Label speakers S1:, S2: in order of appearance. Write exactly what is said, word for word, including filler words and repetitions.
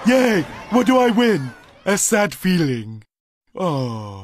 S1: Yay! What do I win? A sad feeling. Oh.